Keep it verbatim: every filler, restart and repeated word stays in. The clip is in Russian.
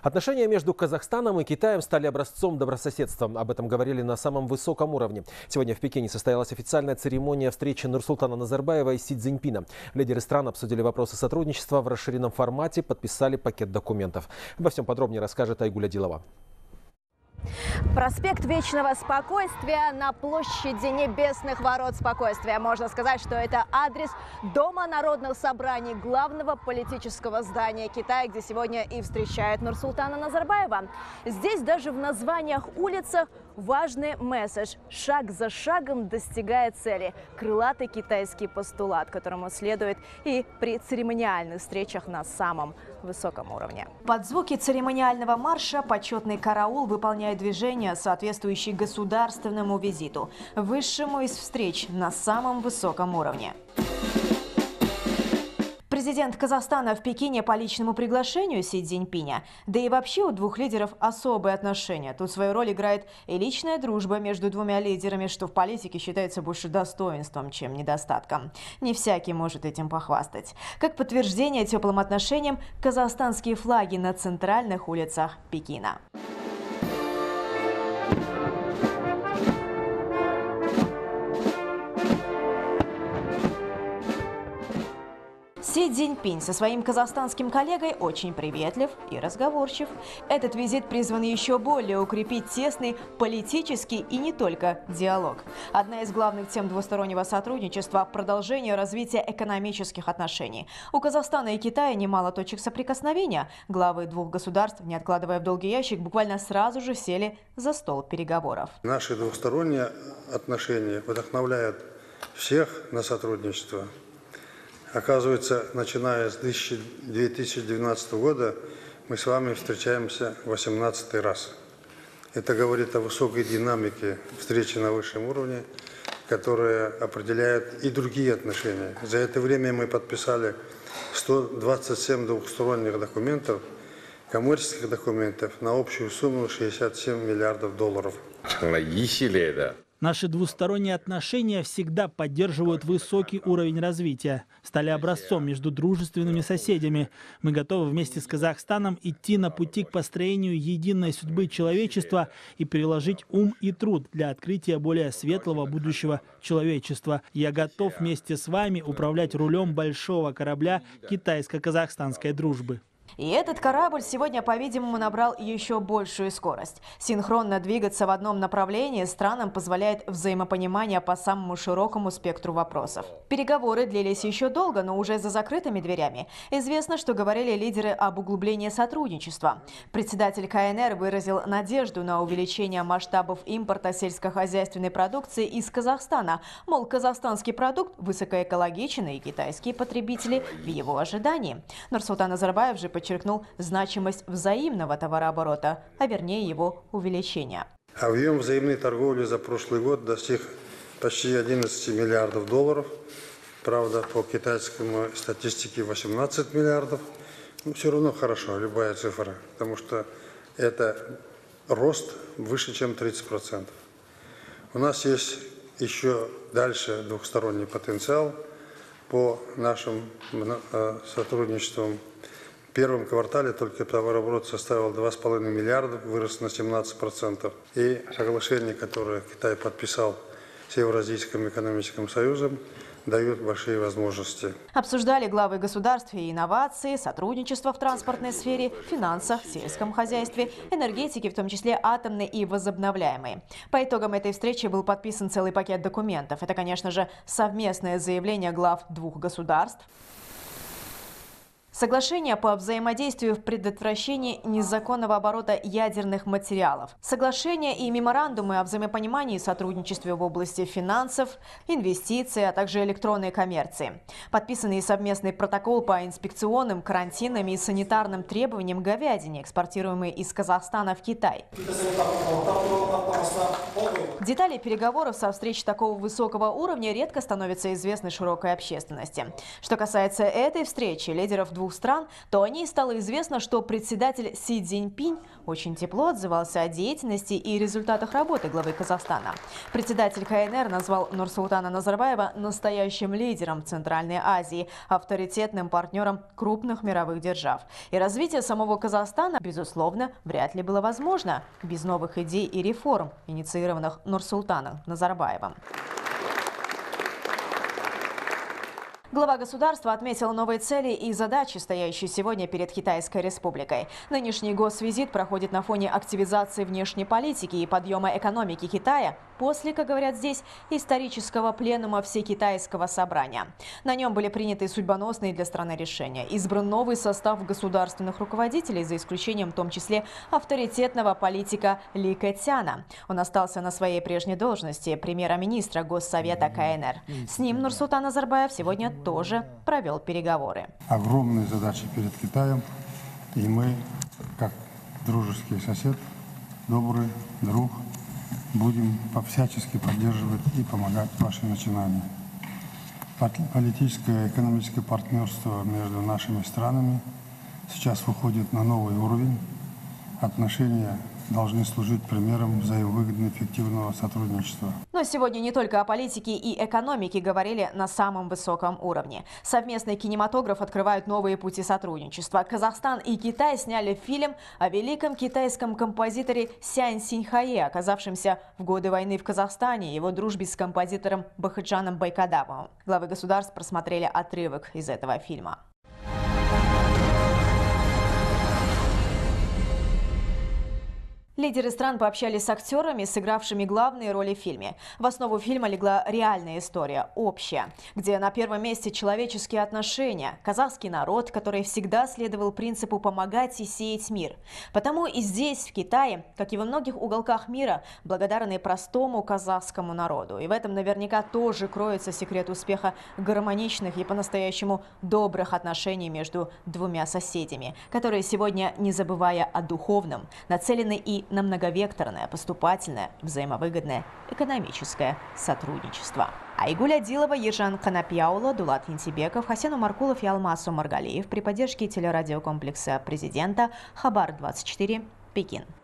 Отношения между Казахстаном и Китаем стали образцом добрососедства. Об этом говорили на самом высоком уровне. Сегодня в Пекине состоялась официальная церемония встречи Нурсултана Назарбаева и Си Цзиньпина. Лидеры стран обсудили вопросы сотрудничества в расширенном формате, подписали пакет документов. Обо всем подробнее расскажет Айгуль Адилова. Проспект Вечного Спокойствия на площади Небесных Ворот Спокойствия. Можно сказать, что это адрес Дома народных собраний, главного политического здания Китая, где сегодня и встречают Нурсултана Назарбаева. Здесь даже в названиях улицах важный месседж: шаг за шагом достигая цели. Крылатый китайский постулат, которому следует и при церемониальных встречах на самом высоком уровне. Под звуки церемониального марша почетный караул выполняет движения, соответствующие государственному визиту, высшему из встреч на самом высоком уровне. Президент Казахстана в Пекине по личному приглашению Си Цзиньпиня. Да и вообще у двух лидеров особые отношения. Тут свою роль играет и личная дружба между двумя лидерами, что в политике считается больше достоинством, чем недостатком. Не всякий может этим похвастать. Как подтверждение теплым отношениям казахстанские флаги на центральных улицах Пекина. Си Цзиньпин со своим казахстанским коллегой очень приветлив и разговорчив. Этот визит призван еще более укрепить тесный политический и не только диалог. Одна из главных тем двустороннего сотрудничества – продолжение развития экономических отношений. У Казахстана и Китая немало точек соприкосновения. Главы двух государств, не откладывая в долгий ящик, буквально сразу же сели за стол переговоров. Наши двусторонние отношения вдохновляют всех на сотрудничество. Оказывается, начиная с две тысячи двенадцатого года мы с вами встречаемся восемнадцатый раз. Это говорит о высокой динамике встречи на высшем уровне, которая определяет и другие отношения. За это время мы подписали сто двадцать семь двухсторонних документов, коммерческих документов на общую сумму шестьдесят семь миллиардов долларов. Наши двусторонние отношения всегда поддерживают высокий уровень развития, стали образцом между дружественными соседями. Мы готовы вместе с Казахстаном идти на пути к построению единой судьбы человечества и приложить ум и труд для открытия более светлого будущего человечества. Я готов вместе с вами управлять рулем большого корабля китайско-казахстанской дружбы. И этот корабль сегодня, по-видимому, набрал еще большую скорость. Синхронно двигаться в одном направлении странам позволяет взаимопонимание по самому широкому спектру вопросов. Переговоры длились еще долго, но уже за закрытыми дверями. Известно, что говорили лидеры об углублении сотрудничества. Председатель ка эн эр выразил надежду на увеличение масштабов импорта сельскохозяйственной продукции из Казахстана. Мол, казахстанский продукт высокоэкологичен, и китайские потребители в его ожидании. Нурсултан Назарбаев же подчеркнул значимость взаимного товарооборота, а вернее его увеличения. Объем взаимной торговли за прошлый год достиг почти одиннадцати миллиардов долларов. Правда, по китайскому статистике восемнадцать миллиардов. Но все равно хорошо, любая цифра, потому что это рост выше, чем тридцать процентов. У нас есть еще дальше двухсторонний потенциал по нашим сотрудничествам. В первом квартале только товарооборот составил два с половиной миллиарда, вырос на семнадцать процентов. И соглашение, которое Китай подписал с Евразийским экономическим союзом, дают большие возможности. Обсуждали главы государств и инновации, сотрудничество в транспортной сфере, финансах, сельском хозяйстве, энергетике, в том числе атомной и возобновляемой. По итогам этой встречи был подписан целый пакет документов. Это, конечно же, совместное заявление глав двух государств. Соглашение по взаимодействию в предотвращении незаконного оборота ядерных материалов. Соглашение и меморандумы о взаимопонимании и сотрудничестве в области финансов, инвестиций, а также электронной коммерции. Подписанный совместный протокол по инспекционным, карантинным и санитарным требованиям говядине, экспортируемой из Казахстана в Китай. Детали переговоров со встреч такого высокого уровня редко становятся известны широкой общественности. Что касается этой встречи, лидеров двух двух стран, то о ней стало известно, что председатель Си Цзиньпинь очень тепло отзывался о деятельности и результатах работы главы Казахстана. Председатель ка эн эр назвал Нурсултана Назарбаева настоящим лидером Центральной Азии, авторитетным партнером крупных мировых держав. И развитие самого Казахстана, безусловно, вряд ли было возможно без новых идей и реформ, инициированных Нурсултаном Назарбаевым. Глава государства отметил новые цели и задачи, стоящие сегодня перед Китайской Республикой. Нынешний госвизит проходит на фоне активизации внешней политики и подъема экономики Китая после, как говорят здесь, исторического пленума Всекитайского собрания. На нем были приняты судьбоносные для страны решения. Избран новый состав государственных руководителей, за исключением в том числе авторитетного политика Ли Кэцяна. Он остался на своей прежней должности премьер-министра Госсовета ка эн эр. С ним Нурсултан Назарбаев сегодня тоже провел переговоры. Огромные задачи перед Китаем, и мы, как дружеский сосед, добрый друг, будем всячески поддерживать и помогать вашим начинаниям. Политическое и экономическое партнерство между нашими странами сейчас выходит на новый уровень. Отношения должны служить примером взаимовыгодно эффективного сотрудничества. Но сегодня не только о политике и экономике говорили на самом высоком уровне. Совместный кинематограф открывает новые пути сотрудничества. Казахстан и Китай сняли фильм о великом китайском композиторе Сянь Синьхае, оказавшемся в годы войны в Казахстане, и его дружбе с композитором Бахыджаном Байкадавовым. Главы государств просмотрели отрывок из этого фильма. Лидеры стран пообщались с актерами, сыгравшими главные роли в фильме. В основу фильма легла реальная история, общая, где на первом месте человеческие отношения, казахский народ, который всегда следовал принципу помогать и сеять мир. Потому и здесь, в Китае, как и во многих уголках мира, благодарны простому казахскому народу. И в этом наверняка тоже кроется секрет успеха гармоничных и по-настоящему добрых отношений между двумя соседями, которые сегодня, не забывая о духовном, нацелены и на многовекторное, поступательное, взаимовыгодное экономическое сотрудничество. Айгуль Адилова, Ержан Канапьяула, Дулат Ентебеков, Хасен Умаркулов и Алмаз Умаргалиев при поддержке телерадиокомплекса президента Хабар двадцать четыре, Пекин.